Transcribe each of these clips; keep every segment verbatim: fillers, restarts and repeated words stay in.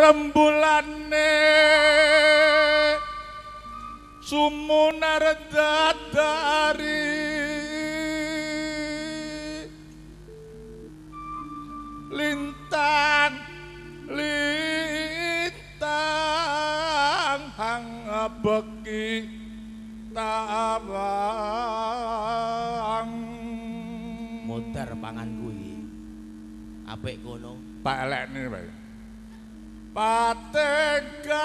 rembulane sumunar dadari lintang lintang hang beki tawang muter pangan kuwi apik kono Pak elekne wae pate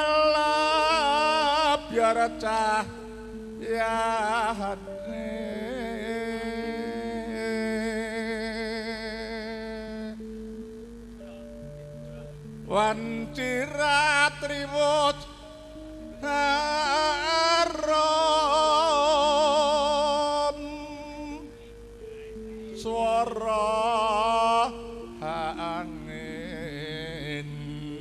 gelap biar cah yane wancira triwut haram swara angin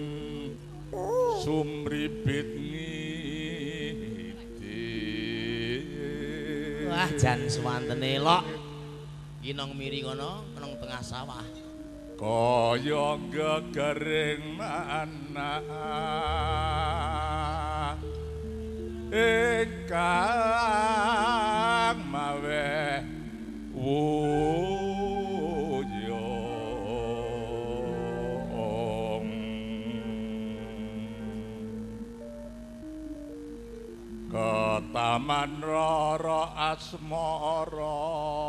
sumribit ngiti wah jan suwantene lok iki nang miri kono nang tengah sawah kaya gegering manah ingkang mawe wuyung ketaman rara asmara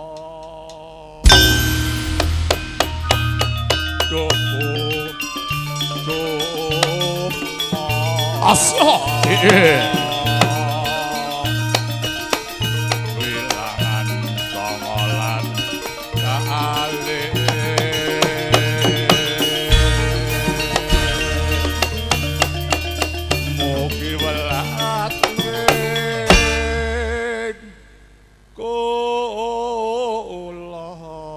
dopo dopo asya wilangan songolan kali mugi welas kula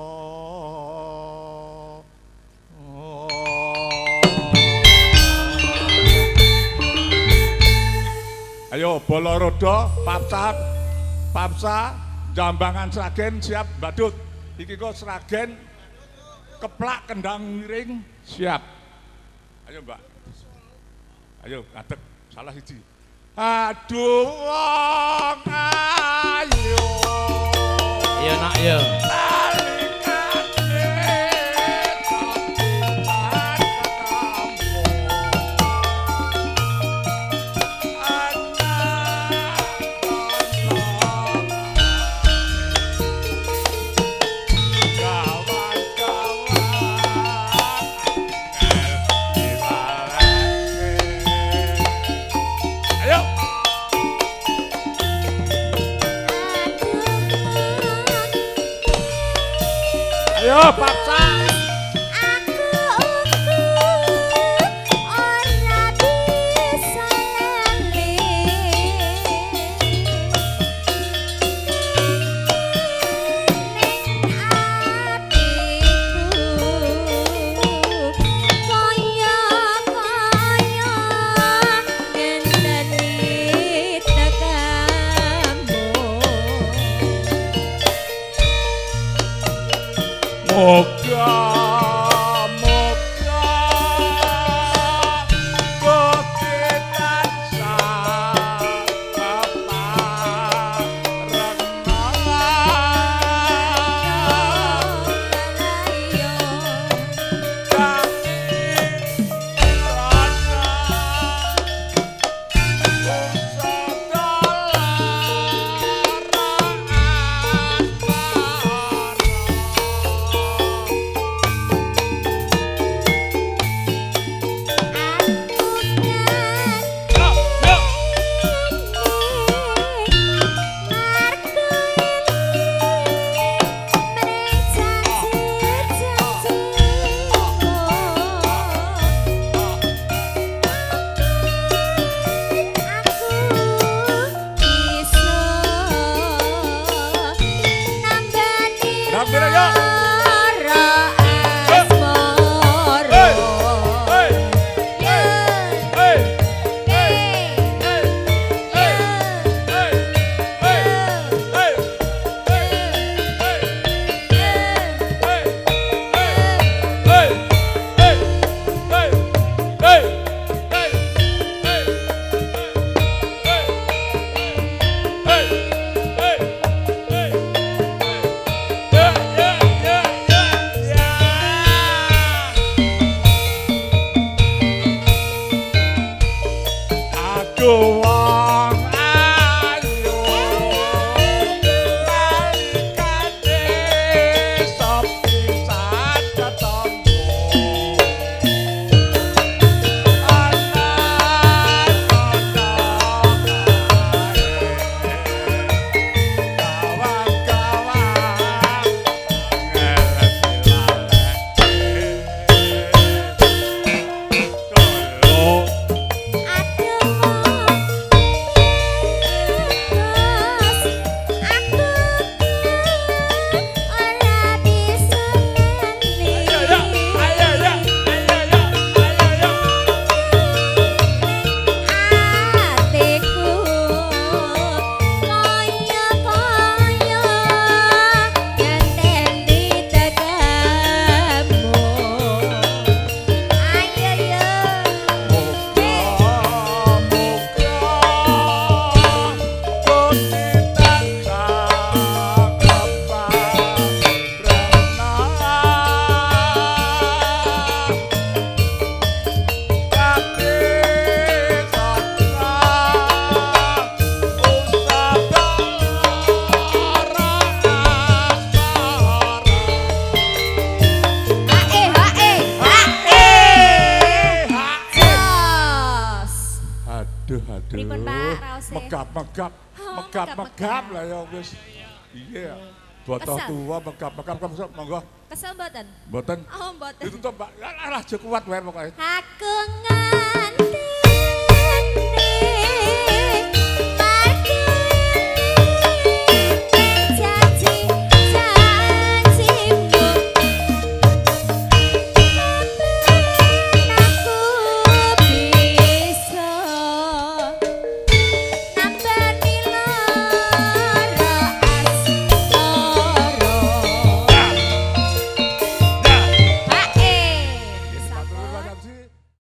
ayo bola roda papsa papsa jambangan Sragen siap badut iki kok Sragen keplak kendang miring siap ayo mbak ayo ngadeg salah siji aduh wong ayo iya nak iya ayo paksa wong ayu balikane sop pisan ketemu ana ana kawan-kawan Pripun Pak raose? megap-megap Oh, megap-megap lah ya wis iya botol Kesel? tua megap-megap kamu monggo Kesel mboten? mboten Oh mboten. ditutup Pak lah aja kuat wae pokoke Kagungan